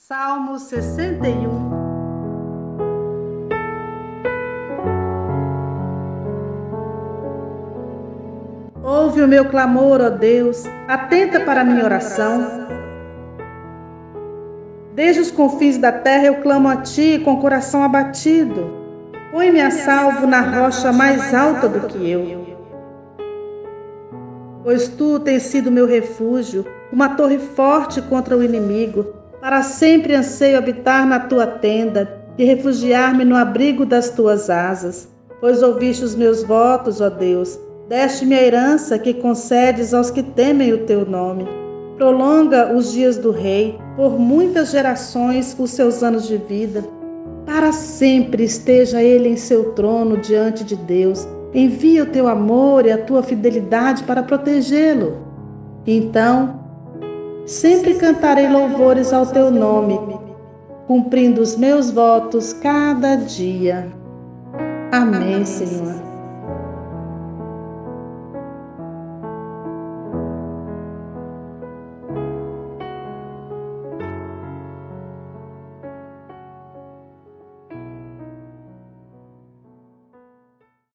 Salmo 61. Ouve o meu clamor, ó Deus, atenta para a minha oração. Desde os confins da terra eu clamo a Ti com o coração abatido. Põe-me a salvo na rocha mais alta do que eu. Pois Tu tens sido meu refúgio, uma torre forte contra o inimigo. Para sempre anseio habitar na Tua tenda e refugiar-me no abrigo das Tuas asas. Pois ouviste os meus votos, ó Deus, deste-me a herança que concedes aos que temem o Teu nome. Prolonga os dias do rei, por muitas gerações os seus anos de vida. Para sempre esteja ele em seu trono diante de Deus. Envia o teu amor e a tua fidelidade para protegê-lo. Então, sempre cantarei louvores ao teu nome, cumprindo os meus votos cada dia. Amém, Senhor.